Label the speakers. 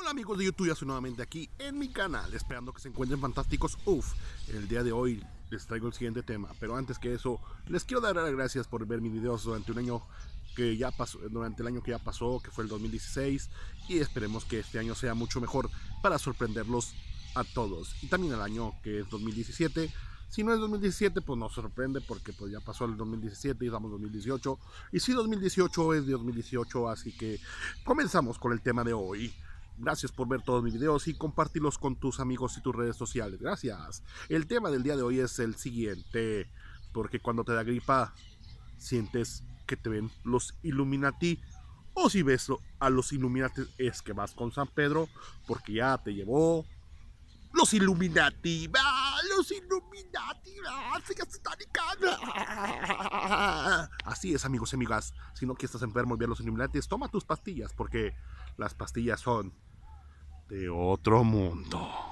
Speaker 1: Hola amigos de YouTube, ya estoy nuevamente aquí en mi canal, esperando que se encuentren fantásticos. El día de hoy les traigo el siguiente tema, pero antes que eso, les quiero dar las gracias por ver mis videos durante un año que ya pasó, durante el año que ya pasó, que fue el 2016, y esperemos que este año sea mucho mejor para sorprenderlos a todos. Y también el año que es 2017. Si no es 2017, pues nos sorprende porque pues ya pasó el 2017 y estamos en 2018. Y si 2018 es de 2018, así que comenzamos con el tema de hoy. Gracias por ver todos mis videos y compartirlos con tus amigos y tus redes sociales. Gracias. El tema del día de hoy es el siguiente. Porque cuando te da gripa, sientes que te ven los Illuminati. O si ves a los Illuminati es que vas con San Pedro porque ya te llevó los Illuminati. ¡Ah, los Illuminati! ¡Ah, así es, amigos y amigas. Si no quieres estás enfermo y ver los Illuminati, toma tus pastillas porque las pastillas son de otro mundo.